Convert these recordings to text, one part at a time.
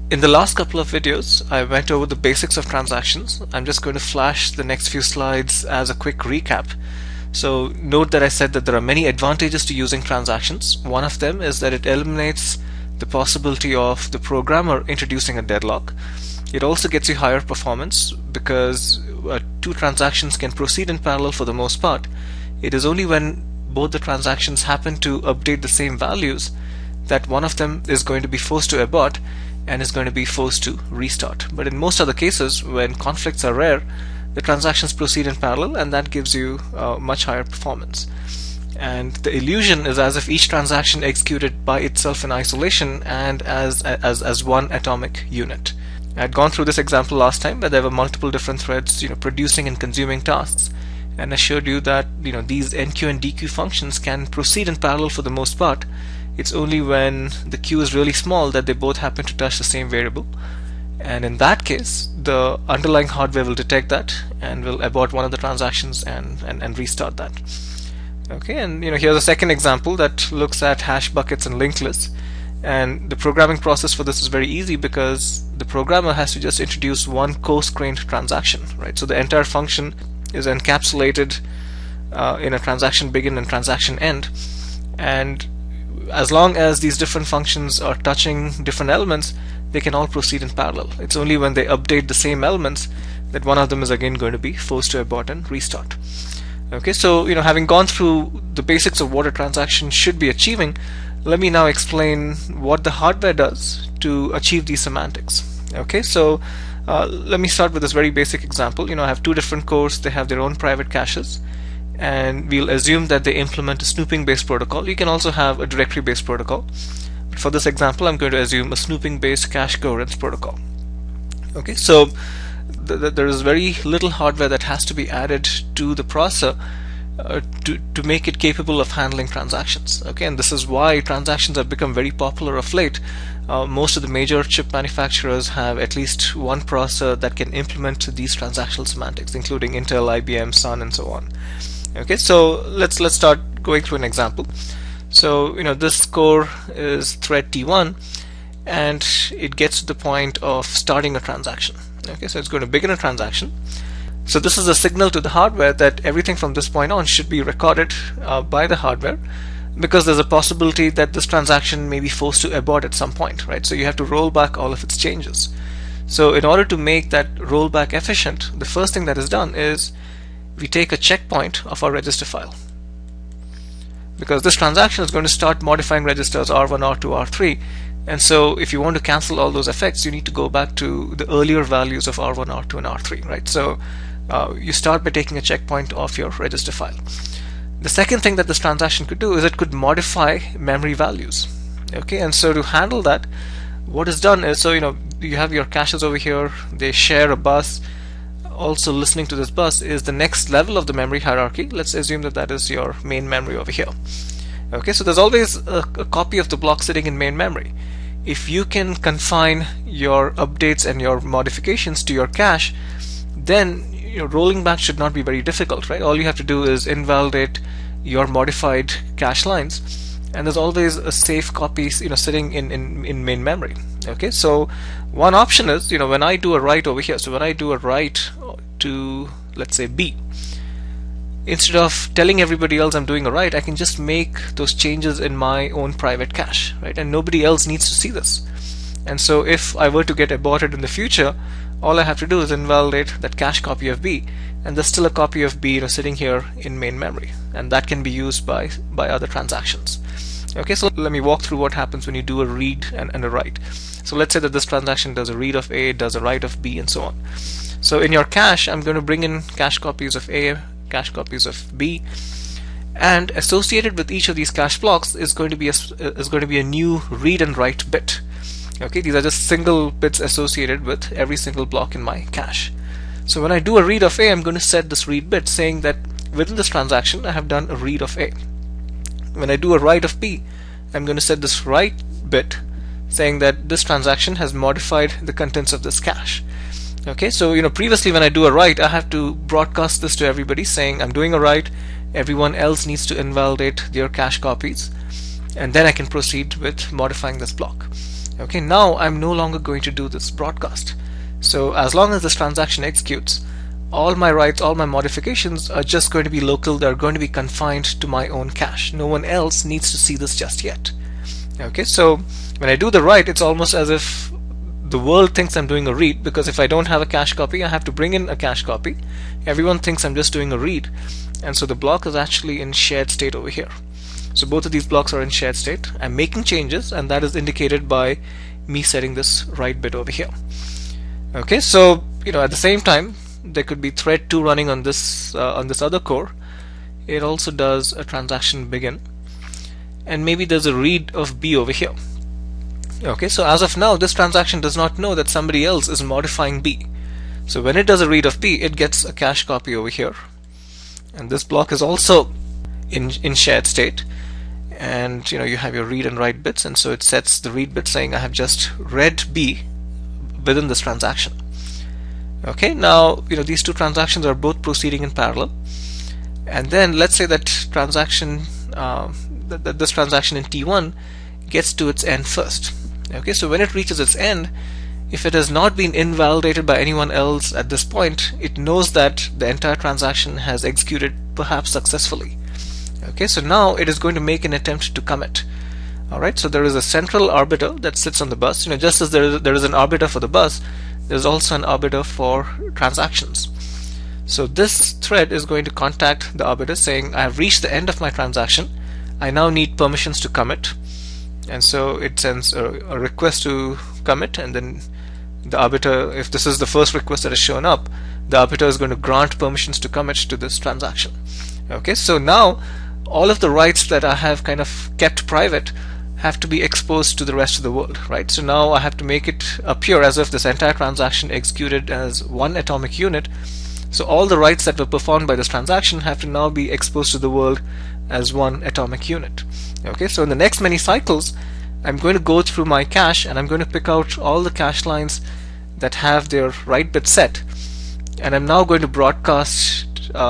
In the last couple of videos, I went over the basics of transactions. I'm just going to flash the next few slides as a quick recap. So note that I said that there are many advantages to using transactions. One of them is that it eliminates the possibility of the programmer introducing a deadlock. It also gets you higher performance because two transactions can proceed in parallel for the most part. It is only when both the transactions happen to update the same values that one of them is going to be forced to abort and is going to be forced to restart. But in most other cases, when conflicts are rare, the transactions proceed in parallel, and that gives you much higher performance. And the illusion is as if each transaction executed by itself in isolation and as one atomic unit. I had gone through this example last time, where there were multiple different threads, producing and consuming tasks, and I showed you that these enqueue and dequeue functions can proceed in parallel for the most part. It's only when the queue is really small that they both happen to touch the same variable, and in that case the underlying hardware will detect that and will abort one of the transactions and restart that. Okay, and here's a second example that looks at hash buckets and linked lists, and the programming process for this is very easy because the programmer has to just introduce one coarse-grained transaction, right? So the entire function is encapsulated in a transaction begin and transaction end, and as long as these different functions are touching different elements, they can all proceed in parallel. It's only when they update the same elements that one of them is again going to be forced to abort and restart. Okay, so having gone through the basics of what a transaction should be achieving, let me now explain what the hardware does to achieve these semantics. Okay, so let me start with this very basic example. I have two different cores, they have their own private caches, and we'll assume that they implement a snooping based protocol. You can also have a directory based protocol, but for this example I'm going to assume a snooping based cache coherence protocol. Okay, so there is very little hardware that has to be added to the processor to make it capable of handling transactions. Okay, and this is why transactions have become very popular of late. Most of the major chip manufacturers have at least one processor that can implement these transactional semantics, including Intel, IBM, Sun, and so on. Okay, so let's start going through an example. So this core is thread T1, and it gets to the point of starting a transaction. Okay, so it's going to begin a transaction. So this is a signal to the hardware that everything from this point on should be recorded by the hardware, because there's a possibility that this transaction may be forced to abort at some point, right? So you have to roll back all of its changes. So in order to make that rollback efficient, the first thing that is done is we take a checkpoint of our register file, because this transaction is going to start modifying registers R1, R2, R3, and so if you want to cancel all those effects, you need to go back to the earlier values of R1, R2, and R3, right? So you start by taking a checkpoint of your register file. The second thing that this transaction could do is it could modify memory values. Okay, and so to handle that, what is done is, so you have your caches over here, they share a bus. Also listening to this bus is the next level of the memory hierarchy. Let's assume that that is your main memory over here. Okay, so there's always a copy of the block sitting in main memory. If you can confine your updates and your modifications to your cache, then rolling back should not be very difficult, right? All you have to do is invalidate your modified cache lines, and there's always a safe copy sitting in main memory. Okay, so one option is when I do a write over here, so when I do a write to, let's say, B, instead of telling everybody else I'm doing a write, I can just make those changes in my own private cache, right? And nobody else needs to see this. And so if I were to get aborted in the future, all I have to do is invalidate that cache copy of B, and there's still a copy of B sitting here in main memory, and that can be used by other transactions. Okay, so let me walk through what happens when you do a read and a write. So let's say that this transaction does a read of A, does a write of B, and so on. So in your cache, I'm going to bring in cache copies of A, cache copies of B, and associated with each of these cache blocks is going to be a new read and write bit. Okay, these are just single bits associated with every single block in my cache. So when I do a read of A, I'm going to set this read bit saying that within this transaction I have done a read of A. When I do a write of B, I'm going to set this write bit saying that this transaction has modified the contents of this cache. Okay, so previously when I do a write, I have to broadcast this to everybody saying I'm doing a write, everyone else needs to invalidate their cache copies, and then I can proceed with modifying this block. Okay, now I'm no longer going to do this broadcast. So as long as this transaction executes, all my writes, all my modifications are just going to be local. They're going to be confined to my own cache. No one else needs to see this just yet. Okay, so when I do the write, it's almost as if the world thinks I'm doing a read, because if I don't have a cache copy, I have to bring in a cache copy. Everyone thinks I'm just doing a read, and so the block is actually in shared state over here. So both of these blocks are in shared state. I'm making changes, and that is indicated by me setting this write bit over here. Okay, so at the same time, there could be thread 2 running on this other core. It also does a transaction begin, and maybe there's a read of B over here. Okay, so as of now, this transaction does not know that somebody else is modifying B. So when it does a read of B, it gets a cache copy over here, and this block is also in shared state. And you have your read and write bits, and so it sets the read bit saying I have just read B within this transaction. Okay, now these two transactions are both proceeding in parallel, and then let's say that transaction this transaction in T1 gets to its end first. Okay, so when it reaches its end, if it has not been invalidated by anyone else at this point, it knows that the entire transaction has executed perhaps successfully. Okay, so now it is going to make an attempt to commit. Alright, so there is a central arbiter that sits on the bus. Just as there is an arbiter for the bus, there's also an arbiter for transactions. So this thread is going to contact the arbiter saying, I have reached the end of my transaction. I now need permissions to commit. And so it sends a request to commit, and then the arbiter, if this is the first request that has shown up, the arbiter is going to grant permissions to commit to this transaction. Okay, so now all of the writes that I have kind of kept private have to be exposed to the rest of the world, right? So now I have to make it appear as if this entire transaction executed as one atomic unit. So all the writes that were performed by this transaction have to now be exposed to the world as one atomic unit. Okay, so in the next many cycles, I'm going to go through my cache, and I'm going to pick out all the cache lines that have their write bit set, and I'm now going to broadcast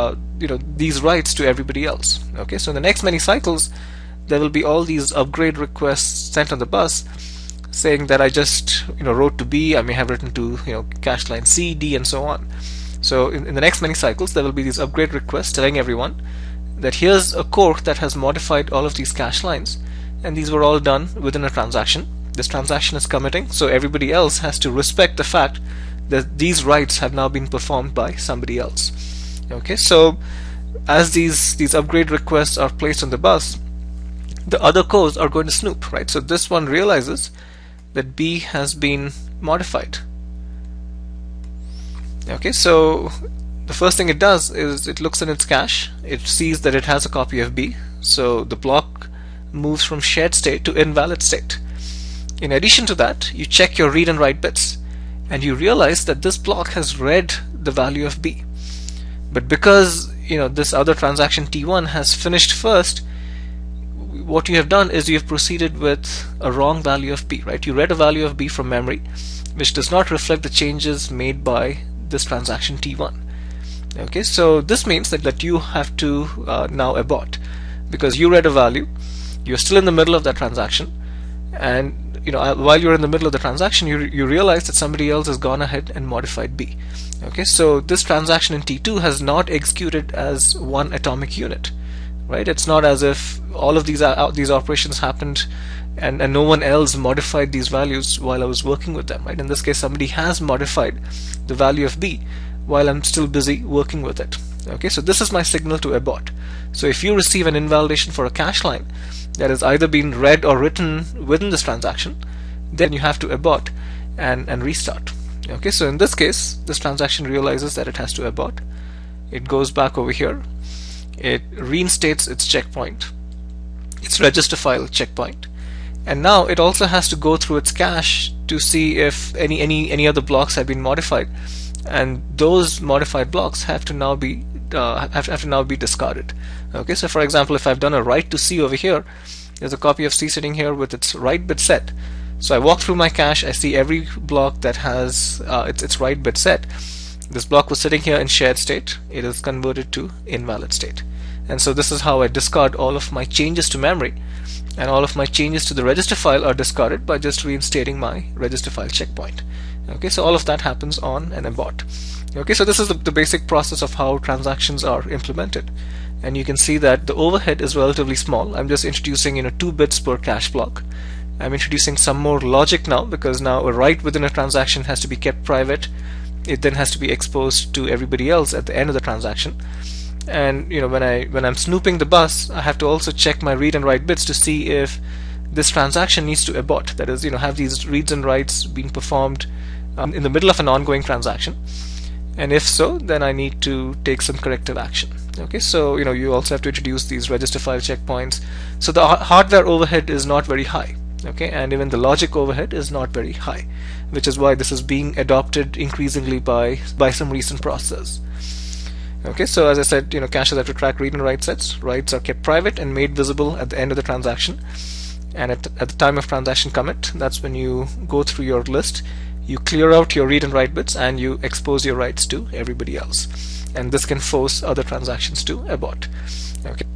these writes to everybody else. Okay, so in the next many cycles, there will be all these upgrade requests sent on the bus saying that I just wrote to B, I may have written to cache line C, D, and so on. So in the next many cycles, there will be these upgrade requests telling everyone that here's a core that has modified all of these cache lines, and these were all done within a transaction. This transaction is committing, so everybody else has to respect the fact that these writes have now been performed by somebody else. Okay, so as these upgrade requests are placed on the bus, the other cores are going to snoop, right? So this one realizes that B has been modified. Okay, so the first thing it does is it looks in its cache, it sees that it has a copy of B, so the block moves from shared state to invalid state. In addition to that, you check your read and write bits, and you realize that this block has read the value of B. But because this other transaction T1 has finished first, what you have done is you have proceeded with a wrong value of B, right? You read a value of B from memory, which does not reflect the changes made by this transaction T1. Okay, so this means that you have to now abort, because you read a value, you're still in the middle of that transaction, and while you're in the middle of the transaction, you realize that somebody else has gone ahead and modified B. Okay, so this transaction in T2 has not executed as one atomic unit, right? It's not as if all of these operations happened and no one else modified these values while I was working with them, right? In this case, somebody has modified the value of B while I'm still busy working with it. Okay, so this is my signal to abort. So if you receive an invalidation for a cache line that has either been read or written within this transaction, then you have to abort and restart. Okay, so in this case, this transaction realizes that it has to abort. It goes back over here. It reinstates its checkpoint, its register file checkpoint, and now it also has to go through its cache to see if any other blocks have been modified, and those modified blocks have to now be discarded. Okay, so for example, if I've done a write to C over here, there's a copy of C sitting here with its write bit set. So I walk through my cache, I see every block that has its write bit set. This block was sitting here in shared state. It is converted to invalid state. And so this is how I discard all of my changes to memory, and all of my changes to the register file are discarded by just reinstating my register file checkpoint. Okay, so all of that happens on an abort. Okay, so this is the basic process of how transactions are implemented. And you can see that the overhead is relatively small. I'm just introducing 2 bits per cache block. I'm introducing some more logic now, because now a write within a transaction has to be kept private. It then has to be exposed to everybody else at the end of the transaction. And when I'm snooping the bus, I have to also check my read and write bits to see if this transaction needs to abort. That is, have these reads and writes been performed in the middle of an ongoing transaction, and if so, then I need to take some corrective action. Okay, so you also have to introduce these register file checkpoints. So the hardware overhead is not very high. Okay, and even the logic overhead is not very high, which is why this is being adopted increasingly by some recent processors. Okay, so as I said, caches have to track read and write sets. Writes are kept private and made visible at the end of the transaction. And at the time of transaction commit, that's when you go through your list, you clear out your read and write bits, and you expose your writes to everybody else. And this can force other transactions to abort. Okay.